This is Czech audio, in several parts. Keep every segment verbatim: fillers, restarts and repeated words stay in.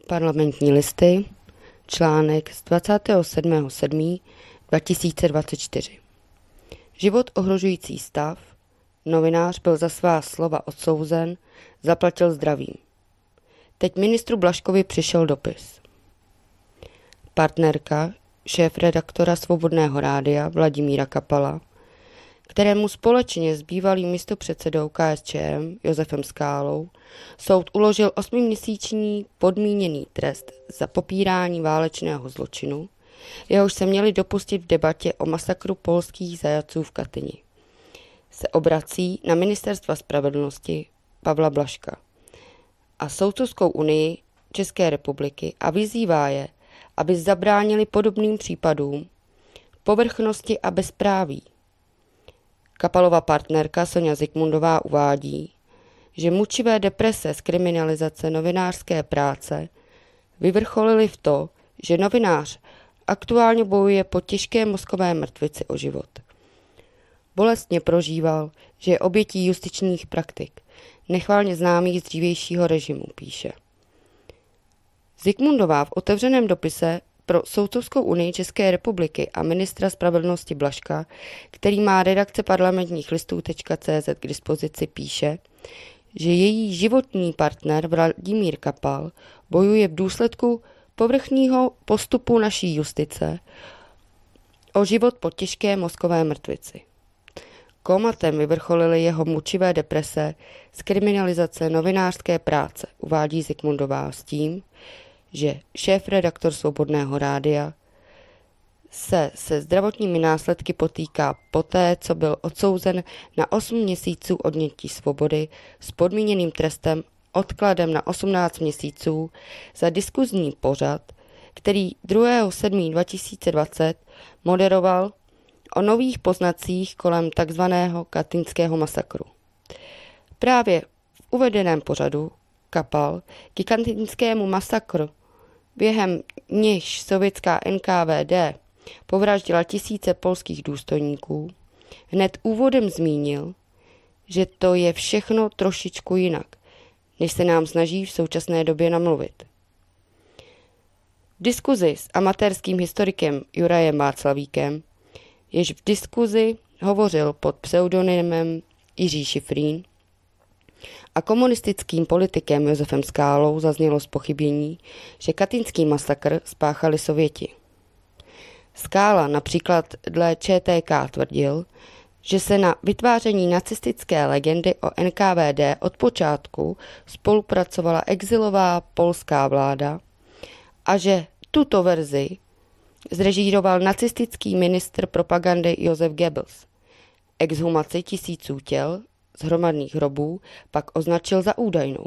Parlamentní listy, článek z dvacátého sedmého sedmého dva tisíce dvacet čtyři. Život ohrožující stav. Novinář byl za svá slova odsouzen, zaplatil zdravím. Teď ministru Blažkovi přišel dopis. Partnerka, šéfredaktora Svobodného rádia Vladimíra Kapala, kterému společně s bývalým místopředsedou K S Č M Josefem Skálou soud uložil osmiměsíční podmíněný trest za popírání válečného zločinu, jehož se měli dopustit v debatě o masakru polských zajatců v Katyni, se obrací na Ministerstva spravedlnosti Pavla Blažka a Soudcovskou unii České republiky a vyzývá je, aby zabránili podobným případům povrchnosti a bezpráví. Kapalova partnerka Soňa Zikmundová uvádí, že mučivé deprese z kriminalizace novinářské práce vyvrcholily v to, že novinář aktuálně bojuje po těžké mozkové mrtvici o život. Bolestně prožíval, že je obětí justičních praktik, nechvalně známých z dřívějšího režimu, píše. Zikmundová v otevřeném dopise pro Soudcovskou unii České republiky a ministra spravedlnosti Blažka, který má redakce parlamentních listů tečka cé zet k dispozici, píše, že její životní partner Vladimír Kapal bojuje v důsledku povrchního postupu naší justice o život po těžké mozkové mrtvici. Komatem vyvrcholily jeho mučivé deprese z kriminalizace novinářské práce, uvádí Zikmundová s tím, že šéfredaktor Svobodného rádia se se zdravotními následky potýká poté, co byl odsouzen na osm měsíců odnětí svobody s podmíněným trestem odkladem na osmnáct měsíců za diskuzní pořad, který druhého sedmého dva tisíce dvacet moderoval o nových poznacích kolem takzvaného katynského masakru. Právě v uvedeném pořadu Kapal k katynskému masakru, během nějž sovětská N K V D povraždila tisíce polských důstojníků, hned úvodem zmínil, že to je všechno trošičku jinak, než se nám snaží v současné době namluvit. V diskuzi s amatérským historikem Jurajem Václavíkem, jež v diskuzi hovořil pod pseudonymem Jiří Šifrín, a komunistickým politikem Josefem Skálou zaznělo zpochybnění, že katynský masakr spáchali Sověti. Skála například dle Č T K tvrdil, že se na vytváření nacistické legendy o N K V D od počátku spolupracovala exilová polská vláda a že tuto verzi zrežíroval nacistický ministr propagandy Josef Goebbels. Exhumaci tisíců těl z hromadných hrobů pak označil za údajnou.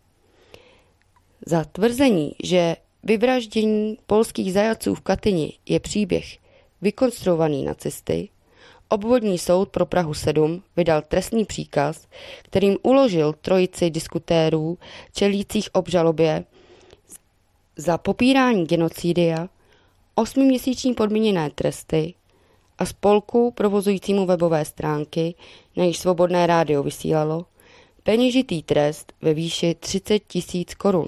Za tvrzení, že vyvraždění polských zajatců v Katyni je příběh vykonstruovaný nacisty, obvodní soud pro Prahu sedm vydal trestní příkaz, kterým uložil trojici diskutérů čelících obžalobě za popírání genocidia osmiměsíční podmíněné tresty a spolku provozujícímu webové stránky, na níž Svobodné rádio vysílalo, peněžitý trest ve výši třicet tisíc korun.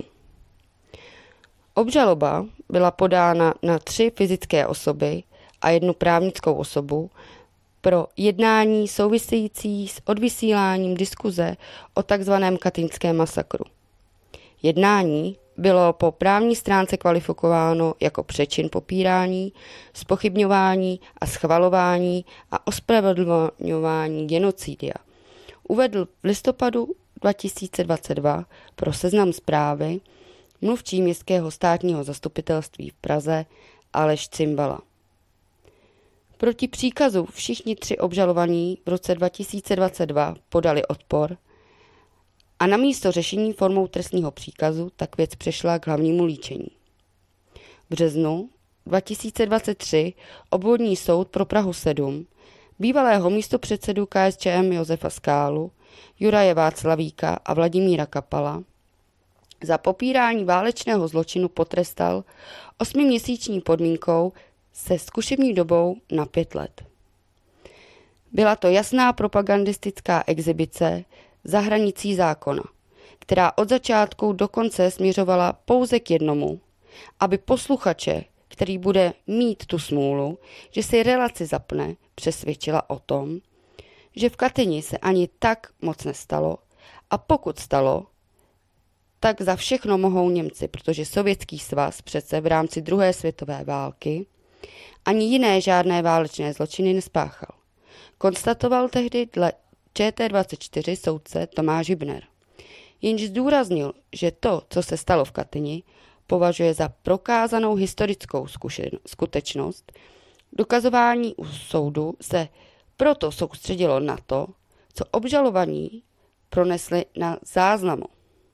Obžaloba byla podána na tři fyzické osoby a jednu právnickou osobu pro jednání související s odvysíláním diskuze o takzvaném katynském masakru. Jednání bylo po právní stránce kvalifikováno jako přečin popírání, zpochybňování a schvalování a ospravedlňování genocidia. Uvedl v listopadu dva tisíce dvacet dva pro Seznam Zprávy mluvčí Městského státního zastupitelství v Praze Aleš Cimbala. Proti příkazu všichni tři obžalovaní v roce dva tisíce dvacet dva podali odpor a na místo řešení formou trestního příkazu tak věc přešla k hlavnímu líčení. V březnu dva tisíce dvacet tři obvodní soud pro Prahu sedm bývalého místopředsedu K S Č M Josefa Skálu, Juraje Václavíka a Vladimíra Kapala za popírání válečného zločinu potrestal osmiměsíční podmínkou se zkušební dobou na pět let. Byla to jasná propagandistická exibice za hranicí zákona, která od začátku do konce směřovala pouze k jednomu, aby posluchače, který bude mít tu smůlu, že si relaci zapne, přesvědčila o tom, že v Katyni se ani tak moc nestalo a pokud stalo, tak za všechno mohou Němci, protože Sovětský svaz přece v rámci druhé světové války ani jiné žádné válečné zločiny nespáchal. Konstatoval tehdy dle Č T dvacet čtyři soudce Tomáš Hübner. Jenž zdůraznil, že to, co se stalo v Katyni, považuje za prokázanou historickou zkušen- skutečnost. Dokazování u soudu se proto soustředilo na to, co obžalovaní pronesli na záznamu.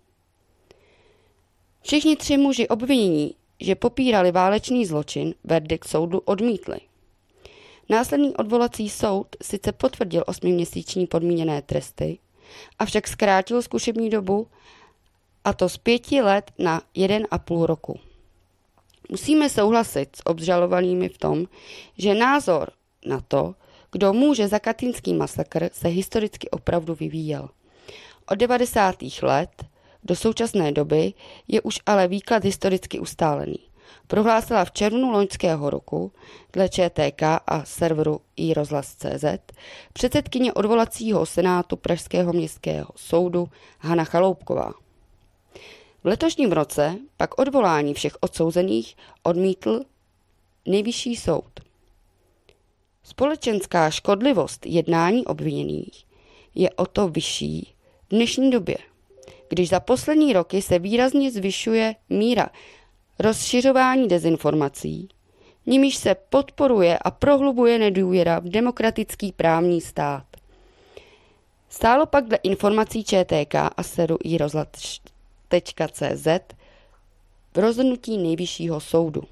Všichni tři muži obvinění, že popírali válečný zločin, verdikt soudu odmítli. Následný odvolací soud sice potvrdil osmiměsíční podmíněné tresty, avšak zkrátil zkušební dobu, a to z pěti let na jeden a půl roku. Musíme souhlasit s obžalovanými v tom, že názor na to, kdo může za katynský masakr, se historicky opravdu vyvíjel. Od devadesátých let do současné doby je už ale výklad historicky ustálený. Prohlásila v červnu loňského roku dle Č T K a serveru i rozhlas tečka cé zet předsedkyně odvolacího senátu Pražského městského soudu Hana Chaloupková. V letošním roce pak odvolání všech odsouzených odmítl Nejvyšší soud. Společenská škodlivost jednání obviněných je o to vyšší v dnešní době, když za poslední roky se výrazně zvyšuje míra rozšiřování dezinformací, nimiž se podporuje a prohlubuje nedůvěra v demokratický právní stát. Stálo pak dle informací Č T K a serveru i rozhlas tečka cé zet v rozhodnutí Nejvyššího soudu.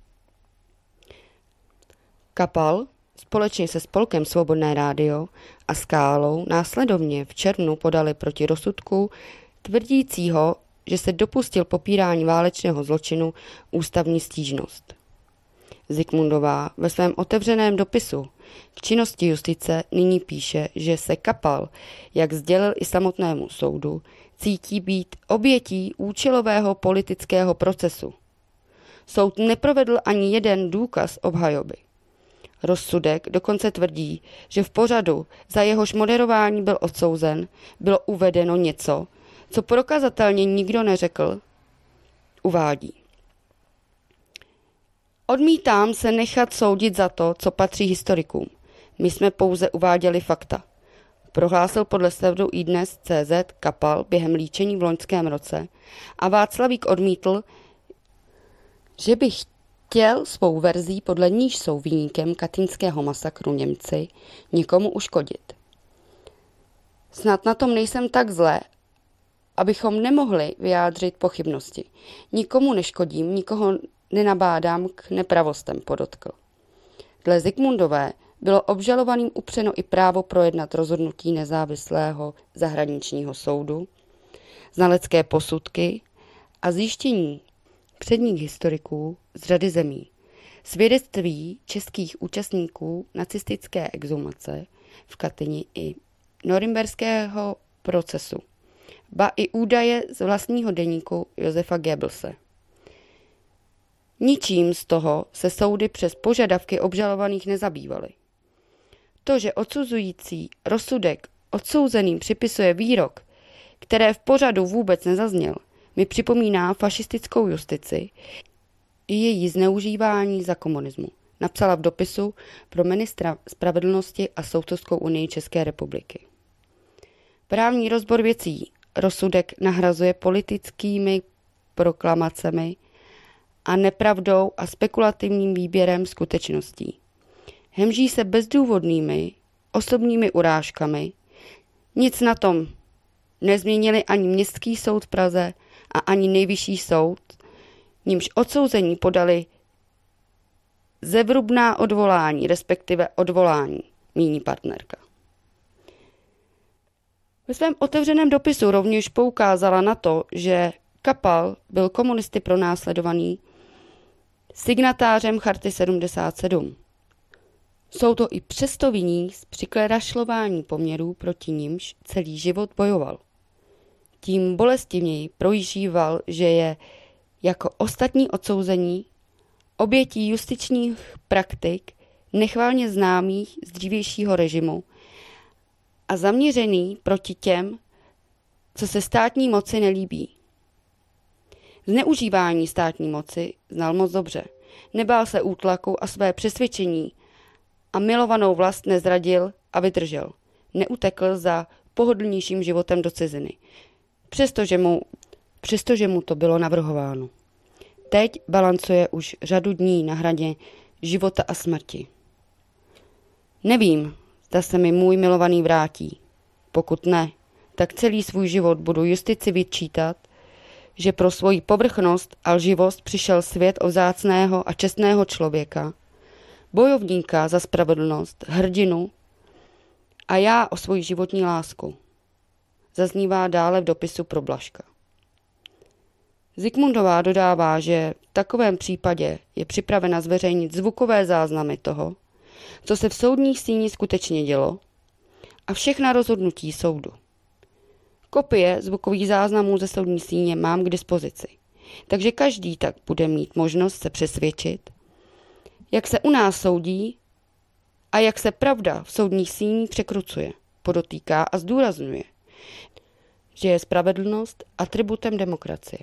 Kapal společně se spolkem Svobodné rádio a Skálou následovně v červnu podali proti rozsudku tvrdícího, že se dopustil popírání válečného zločinu ústavní stížnost. Zikmundová ve svém otevřeném dopisu k činnosti justice nyní píše, že se Kapal, jak sdělil i samotnému soudu, cítí být obětí účelového politického procesu. Soud neprovedl ani jeden důkaz obhajoby. Rozsudek dokonce tvrdí, že v pořadu, za jehož moderování byl odsouzen, bylo uvedeno něco, co prokazatelně nikdo neřekl, uvádí. Odmítám se nechat soudit za to, co patří historikům. My jsme pouze uváděli fakta. Prohlásil podle serveru iDnes tečka cé zet Kapal během líčení v loňském roce a Václavík odmítl, že by chtěl svou verzí, podle níž jsou viníkem katynského masakru Němci, někomu uškodit. Snad na tom nejsem tak zlé, abychom nemohli vyjádřit pochybnosti. Nikomu neškodím, nikoho nenabádám k nepravostem, podotkl. Dle Zikmundové bylo obžalovaným upřeno i právo projednat rozhodnutí nezávislého zahraničního soudu, znalecké posudky a zjištění předních historiků z řady zemí, svědectví českých účastníků nacistické exhumace v Katyni i norimberského procesu, ba i údaje z vlastního deníku Josefa Goebbelse. Ničím z toho se soudy přes požadavky obžalovaných nezabývaly. To, že odsuzující rozsudek odsouzeným připisuje výrok, které v pořadu vůbec nezazněl, mi připomíná fašistickou justici i její zneužívání za komunismu, napsala v dopisu pro ministra spravedlnosti a Soudcovskou unii České republiky. Právní rozbor věcí rozsudek nahrazuje politickými proklamacemi a nepravdou a spekulativním výběrem skutečností. Hemží se bezdůvodnými osobními urážkami. Nic na tom nezměnili ani Městský soud v Praze a ani Nejvyšší soud, nímž odsouzení podali zevrubná odvolání, respektive odvolání, míní partnerka. Ve svém otevřeném dopisu rovněž poukázala na to, že Kapal byl komunisty pronásledovaný signatářem Charty sedmdesát sedm. Jsou to i přesto viní z přiklerašlování poměrů, proti nimž celý život bojoval. tím bolestivněji prožíval, že je jako ostatní odsouzení obětí justičních praktik nechvalně známých z dřívějšího režimu a zaměřený proti těm, co se státní moci nelíbí. Zneužívání státní moci znal moc dobře. Nebál se útlaku a své přesvědčení a milovanou vlast nezradil a vydržel. Neutekl za pohodlnějším životem do ciziny, přestože mu, přestože mu to bylo navrhováno. Teď balancuje už řadu dní na hraně života a smrti. Nevím, zda se mi můj milovaný vrátí. Pokud ne, tak celý svůj život budu justici vyčítat, že pro svoji povrchnost a lživost přišel svět o vzácného a čestného člověka, bojovníka za spravedlnost, hrdinu a já o svoji životní lásku. Zaznívá dále v dopisu pro Blažka. Zikmundová dodává, že v takovém případě je připravena zveřejnit zvukové záznamy toho, co se v soudní síni skutečně dělo, a všechna rozhodnutí soudu. Kopie zvukových záznamů ze soudní síně mám k dispozici, takže každý tak bude mít možnost se přesvědčit, jak se u nás soudí a jak se pravda v soudních síních překrucuje, podotýká a zdůrazňuje, že je spravedlnost atributem demokracie.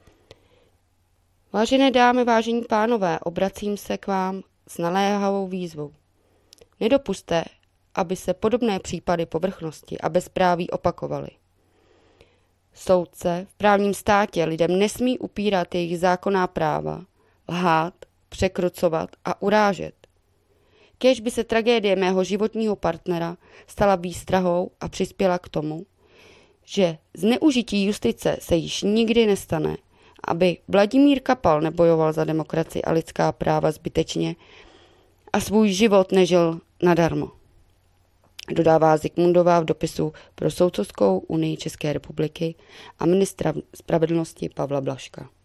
Vážené dámy, vážení pánové, obracím se k vám s naléhavou výzvou. Nedopuste, aby se podobné případy povrchnosti a bezpráví opakovaly. Soudce v právním státě lidem nesmí upírat jejich zákonná práva, lhát, překrucovat a urážet. Kéž by se tragédie mého životního partnera stala výstrahou a přispěla k tomu, že zneužití justice se již nikdy nestane, aby Vladimír Kapal nebojoval za demokracii a lidská práva zbytečně a svůj život nežil nadarmo. Dodává Zikmundová v dopisu pro Soudcovskou unii České republiky a ministra spravedlnosti Pavla Blažka.